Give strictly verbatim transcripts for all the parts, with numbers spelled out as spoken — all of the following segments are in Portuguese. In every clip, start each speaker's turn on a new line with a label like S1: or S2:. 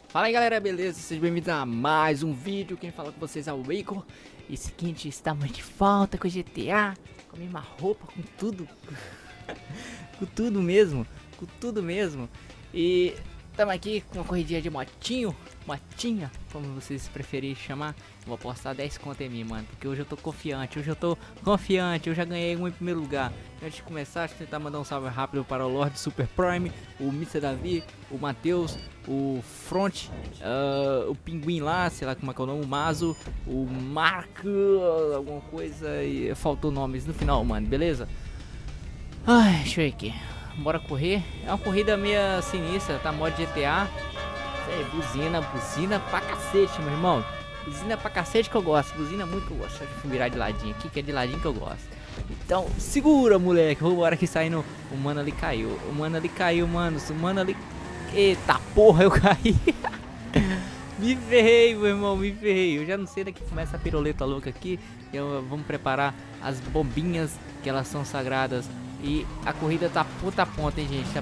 S1: Fala aí galera, beleza? Sejam bem-vindos a mais um vídeo. Quem fala com vocês é o Waco. E seguinte, está muito de falta com o G T A, com a mesma roupa, com tudo. Com tudo mesmo, com tudo mesmo. E estamos aqui com uma corridinha de motinho, motinha, como vocês preferirem chamar. Vou apostar dez conto em mim, mano, porque hoje eu tô confiante, hoje eu tô confiante, eu já ganhei um em primeiro lugar. Antes de começar, deixa eu tentar mandar um salve rápido para o Lord Super Prime, o mister Davi, o Matheus, o Front, uh, o Pinguim lá, sei lá como é que é o nome, o Mazo, o Mark, alguma coisa, e faltou nomes no final, mano, beleza? Ai, deixa eu ver aqui, bora correr. É uma corrida meio sinistra, tá? Mod G T A. Isso aí, buzina, buzina pra cacete, meu irmão. Buzina pra cacete que eu gosto, buzina muito que eu gosto. Deixa eu virar de ladinho aqui, que é de ladinho que eu gosto. Então, segura, moleque. Vou embora aqui saindo. O mano ali caiu. O mano ali caiu, mano. O mano ali. Eita porra, eu caí. Me ferrei, meu irmão, me ferrei. Eu já não sei daqui que começa a piroleta louca aqui. Eu, vamos preparar as bombinhas, que elas são sagradas. E a corrida tá ponta a ponta, hein, gente. Tá...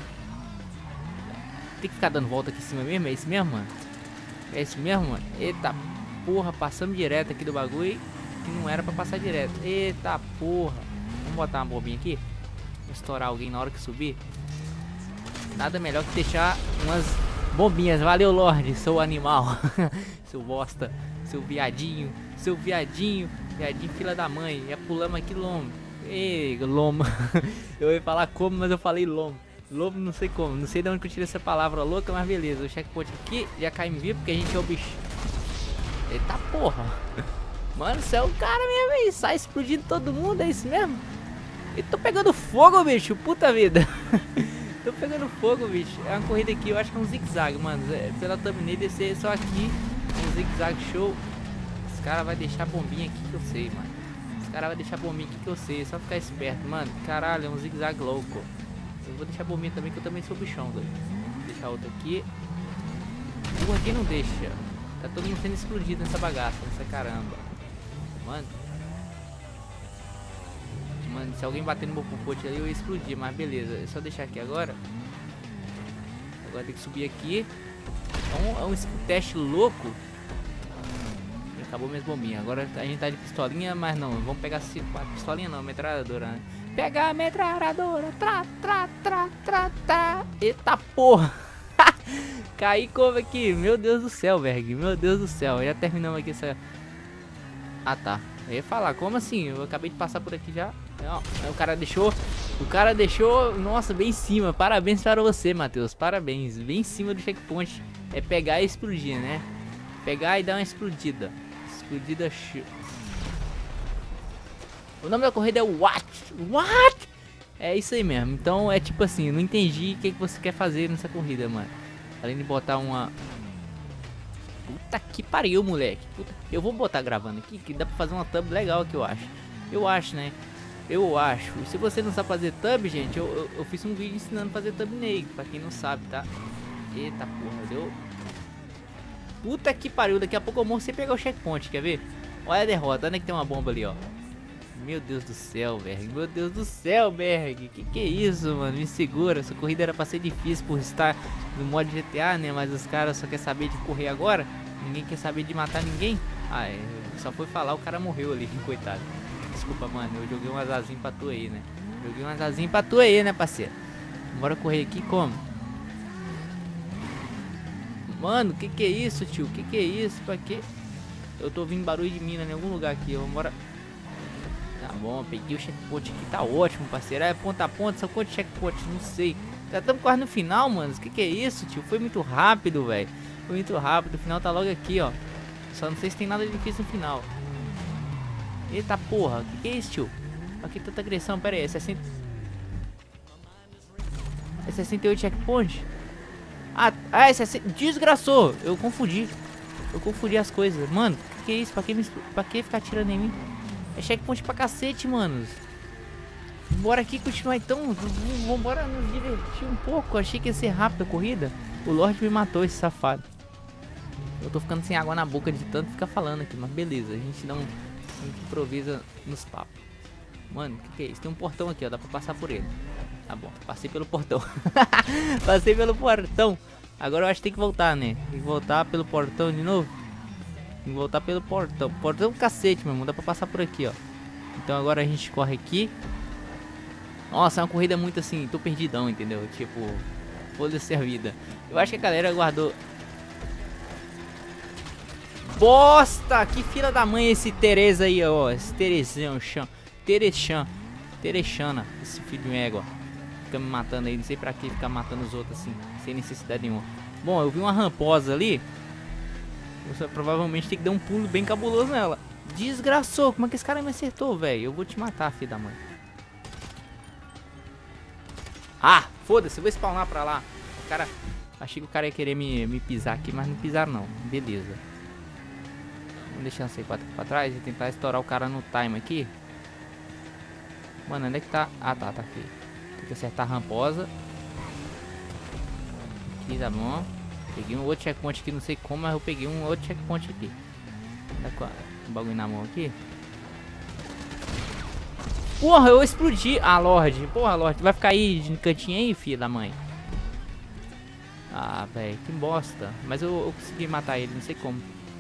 S1: Tem que ficar dando volta aqui em cima mesmo? É isso mesmo, mano? É isso mesmo, mano? Eita porra, passamos direto aqui do bagulho. Que não era pra passar direto. Eita porra. Vamos botar uma bombinha aqui. Vou estourar alguém na hora que subir. Nada melhor que deixar umas bombinhas. Valeu, Lorde, seu animal. Seu bosta. Seu viadinho. Seu viadinho. Viadinho fila da mãe. Já pulamos aqui lombo. Ei, lomo. Eu ia falar como, mas eu falei lomo. Lobo não sei como. Não sei de onde que eu tirei essa palavra louca, mas beleza. O checkpoint aqui já cai em vivo porque a gente é o bicho. Eita porra. Mano, você é o cara mesmo, hein? Sai explodindo todo mundo, é isso mesmo? E tô pegando fogo, bicho. Puta vida. Tô pegando fogo, bicho. É uma corrida aqui, eu acho que é um zigue-zague, mano. É, pela thumbnail descer só aqui. Um zigue-zague show. Esse cara vai deixar bombinha aqui que eu sei, mano. Esse cara vai deixar bombinha aqui que eu sei. É só ficar esperto, mano. Caralho, é um zigue-zague louco. Eu vou deixar bombinha também, que eu também sou bichão, doido. Vou deixar outra aqui. O aqui não deixa. Tá todo mundo sendo explodido nessa bagaça, nessa caramba. Mano. Mano, se alguém bater no meu popote ali, eu ia explodir, mas beleza. É só deixar aqui agora. Agora tem que subir aqui. É um, é um skill teste louco. E acabou minhas bombinhas. Agora a gente tá de pistolinha, mas não. Vamos pegar a pistolinha não, a metralhadora, né? Pega a metralhadora. Tra, tra, tra, tra, tra. Eita porra. Caí como aqui. Meu Deus do céu, Berg. Meu Deus do céu. Já terminamos aqui essa... Ah, tá. Eu ia falar, como assim? Eu acabei de passar por aqui já. Não, o cara deixou. O cara deixou. Nossa, bem em cima. Parabéns para você, Matheus. Parabéns. Bem em cima do checkpoint. É pegar e explodir, né? Pegar e dar uma explodida. Explodida show. O nome da corrida é What? What? É isso aí mesmo. Então é tipo assim, não entendi o que, que você quer fazer nessa corrida, mano. Além de botar uma... Puta que pariu, moleque. Puta... Eu vou botar gravando aqui, que dá pra fazer uma thumb legal aqui, eu acho. Eu acho, né? Eu acho. Se você não sabe fazer thumb, gente, eu, eu, eu fiz um vídeo ensinando a fazer thumbnail, pra quem não sabe, tá? Eita porra, deu... Puta que pariu, daqui a pouco eu morro sem pegar o checkpoint, quer ver? Olha a derrota, olha que tem uma bomba ali, ó. Meu Deus do céu, Berg. Meu Deus do céu, Berg. Que que é isso, mano? Me segura. Essa corrida era pra ser difícil por estar no modo G T A, né? Mas os caras só querem saber de correr agora. Ninguém quer saber de matar ninguém. Ah, é. Só foi falar, o cara morreu ali, coitado. Desculpa, mano. Eu joguei um azazinho pra tu aí, né? Joguei um azazinho pra tu aí, né, parceiro? Bora correr aqui como? Mano, que que é isso, tio? Que que é isso? Pra quê? Eu tô ouvindo barulho de mina em algum lugar aqui. Vambora. Tá bom, peguei o checkpoint aqui, tá ótimo, parceiro. É ponta a ponta, só quanto checkpoint, não sei. Já estamos quase no final, mano. O que que é isso, tio? Foi muito rápido, velho. Foi muito rápido. O final tá logo aqui, ó. Só não sei se tem nada difícil no final. Eita porra, o que que é isso, tio? Aqui tanta agressão, pera aí, é sessenta... É sessenta e oito checkpoint? Ah, ah é sessenta... Desgraçou, eu confundi. Eu confundi as coisas. Mano, o que que é isso? Pra que, me... pra que ficar atirando em mim? É checkpoint pra cacete, manos. Bora aqui continuar então. Vambora nos divertir um pouco. Achei que ia ser rápido a corrida. O Lorde me matou, esse safado. Eu tô ficando sem água na boca de tanto ficar falando aqui. Mas beleza, a gente não... A gente improvisa nos papos. Mano, o que, que é isso? Tem um portão aqui, ó. Dá pra passar por ele. Tá bom, passei pelo portão. Passei pelo portão. Agora eu acho que tem que voltar, né? Tem que voltar pelo portão de novo. Tem que voltar pelo portão. Portão do cacete, meu irmão. Dá pra passar por aqui, ó. Então agora a gente corre aqui. Nossa, é uma corrida muito assim, tô perdidão, entendeu? Tipo, foda-se a vida. Eu acho que a galera guardou... Bosta! Que filha da mãe esse Tereza aí, ó. Esse Terezão, Chan. Terechan. Terechana. Esse filho de égua. Fica me matando aí. Não sei pra que ficar matando os outros assim. Sem necessidade nenhuma. Bom, eu vi uma ramposa ali. Você provavelmente tem que dar um pulo bem cabuloso nela. Desgraçou. Como é que esse cara me acertou, velho? Eu vou te matar, filho da mãe. Ah, foda-se. Eu vou spawnar pra lá. O cara... Achei que o cara ia querer me, me pisar aqui, mas não pisaram não. Beleza. Vamos deixar a C quatro aqui pra trás e tentar estourar o cara no time aqui. Mano, onde é que tá? Ah, tá, tá aqui. Tem que acertar a ramposa. Aqui, tá bom. Peguei um outro checkpoint aqui, não sei como, mas eu peguei um outro checkpoint aqui. Tá com o bagulho na mão aqui. Porra, eu explodi. Ah, Lorde. Porra, Lorde. Vai ficar aí de cantinho aí, filho da mãe. Ah, velho, que bosta. Mas eu, eu consegui matar ele, não sei como.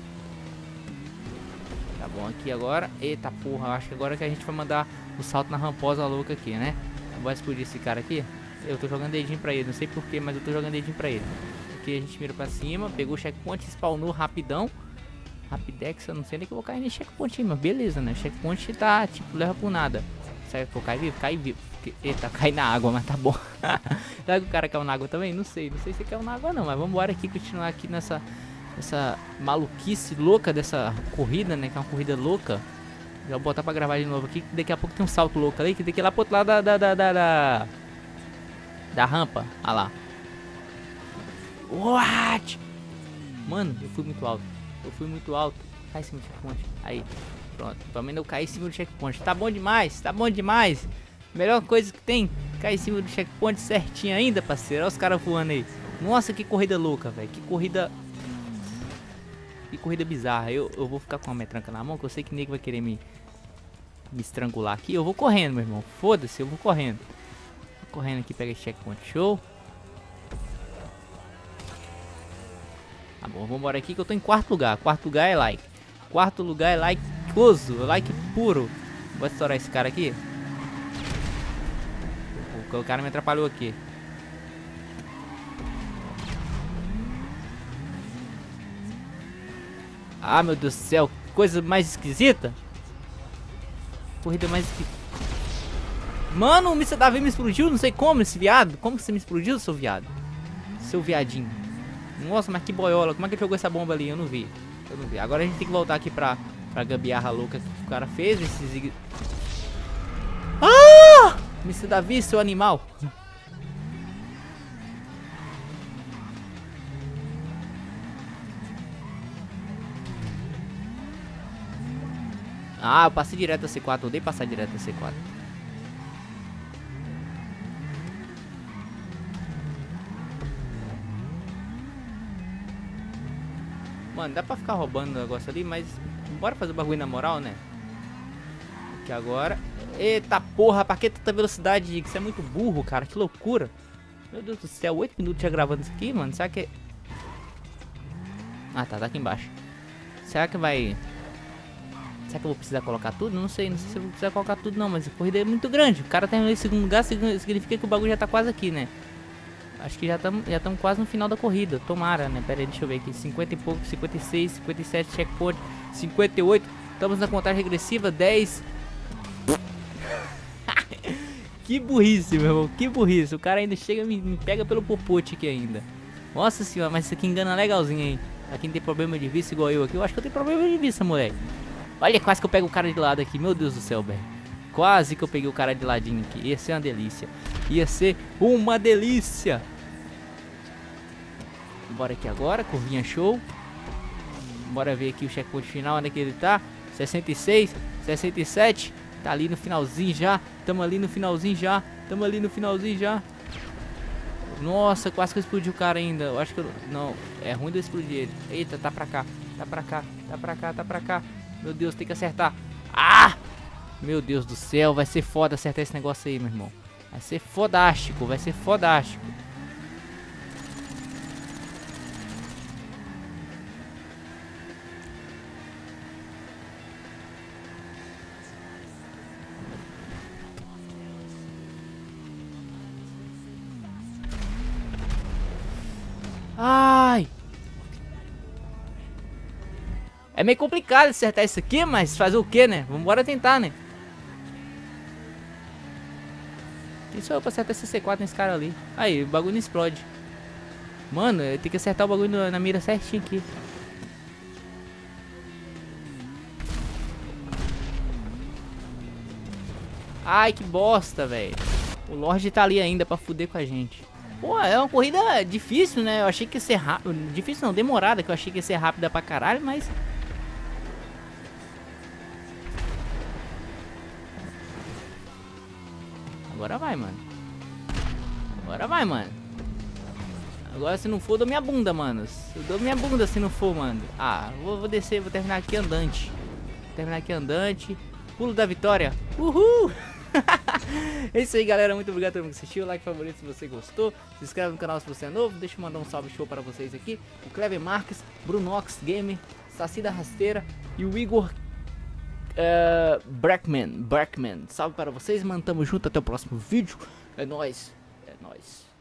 S1: Tá bom, aqui agora. Eita porra, acho que agora que a gente vai mandar o salto na ramposa louca aqui, né? Vai explodir esse cara aqui. Eu tô jogando dedinho pra ele, não sei porquê, mas eu tô jogando dedinho pra ele. Aqui a gente mira pra cima, pegou o checkpoint, spawnou rapidão. Rapidex, eu não sei nem que eu vou cair nesse checkpoint, mas beleza, né? O checkpoint tá, tipo, leva por nada. Será que eu vou cair vivo? Cai vivo. Eita, cai na água, mas tá bom. Será que o cara caiu na água também? Não sei, não sei se caiu na água não, mas vamos embora aqui, continuar aqui nessa... Essa maluquice louca dessa corrida, né? Que é uma corrida louca. Já vou botar pra gravar de novo aqui. Daqui a pouco tem um salto louco ali. Que tem que ir lá pro outro lado da... Da, da, da, da, da rampa. Olha lá. What? Mano, eu fui muito alto. Eu fui muito alto. Cai em cima do checkpoint. Aí. Pronto. Pelo menos eu caí em cima do checkpoint. Tá bom demais. Tá bom demais. Melhor coisa que tem. Cair em cima do checkpoint certinho ainda, parceiro. Olha os caras voando aí. Nossa, que corrida louca, velho. Que corrida... Que corrida bizarra. Eu, eu vou ficar com a metranca na mão, que eu sei que o nego vai querer me, me estrangular aqui. Eu vou correndo, meu irmão. Foda-se, eu vou correndo. Vou correndo aqui, pega esse checkpoint. Show. Tá bom, vamos embora aqui que eu tô em quarto lugar. Quarto lugar é like. Quarto lugar é likeoso. Like puro. Vou estourar esse cara aqui. O cara me atrapalhou aqui. Ah, meu Deus do céu, coisa mais esquisita. Corrida mais esquisita. Mano, o mister Davi me explodiu, não sei como, esse viado. Como que você me explodiu, seu viado? Seu viadinho. Nossa, mas que boiola. Como é que ele jogou essa bomba ali? Eu não vi. Eu não vi. Agora a gente tem que voltar aqui pra, pra gambiarra louca que o cara fez. Esse zig... Ah! mister Davi, seu animal. Ah, eu passei direto a C quatro, eu odeio passar direto a C quatro. Mano, dá pra ficar roubando o negócio ali, mas bora fazer o bagulho na moral, né? Aqui agora. Eita porra, pra que tanta velocidade? Isso é muito burro, cara, que loucura. Meu Deus do céu, oito minutos já gravando isso aqui, mano. Será que... Ah, tá, tá aqui embaixo. Será que vai... Será que eu vou precisar colocar tudo? Não sei, não sei se eu vou precisar colocar tudo não, mas a corrida é muito grande. O cara terminou em segundo lugar, significa que o bagulho já tá quase aqui, né? Acho que já estamos já estamos quase no final da corrida. Tomara, né? Pera aí, deixa eu ver aqui. cinquenta e pouco, cinquenta e seis, cinquenta e sete, checkpoint, cinquenta e oito. Estamos na contagem regressiva, dez. Que burrice, meu irmão, que burrice. O cara ainda chega e me, me pega pelo popote aqui ainda. Nossa senhora, mas isso aqui engana legalzinho, hein? Pra quem tem problema de vista igual eu aqui, eu acho que eu tenho problema de vista, moleque. Olha, quase que eu pego o cara de lado aqui. Meu Deus do céu, velho. Quase que eu peguei o cara de ladinho aqui. Ia ser uma delícia. Ia ser uma delícia. Bora aqui agora. Curvinha show. Bora ver aqui o checkpoint final. Onde é que ele tá? sessenta e seis. sessenta e sete. Tá ali no finalzinho já. Tamo ali no finalzinho já. Tamo ali no finalzinho já. Nossa, quase que eu explodi o cara ainda. Eu acho que eu... Não, é ruim de eu explodir ele. Eita, tá pra cá. Tá pra cá. Tá pra cá, tá pra cá. Meu Deus, tem que acertar. Ah! Meu Deus do céu, vai ser foda acertar esse negócio aí, meu irmão. Vai ser fodástico, vai ser fodástico. Ai. É meio complicado acertar isso aqui, mas fazer o que, né? Vambora tentar, né? Quem sou eu pra acertar esse C quatro nesse cara ali? Aí, o bagulho não explode. Mano, eu tenho que acertar o bagulho na, na mira certinho aqui. Ai, que bosta, velho. O Lorde tá ali ainda pra fuder com a gente. Pô, é uma corrida difícil, né? Eu achei que ia ser rápido. Difícil não, demorada, que eu achei que ia ser rápida pra caralho, mas... Agora vai, mano. Agora vai, mano. Agora se não for, eu dou minha bunda, mano. Eu dou minha bunda se não for, mano. Ah, vou, vou descer, vou terminar aqui andante. Vou terminar aqui andante. Pulo da vitória. Uhul! É isso aí, galera. Muito obrigado a todo mundo que assistiu. Like, favorito se você gostou. Se inscreve no canal se você é novo. Deixa eu mandar um salve show para vocês aqui. O Clever Marques, Brunox Game, Saci da Rasteira e o Igor uh, Brackman. Brackman. Salve para vocês, mano. Tamo junto. Até o próximo vídeo. É nóis. É nóis.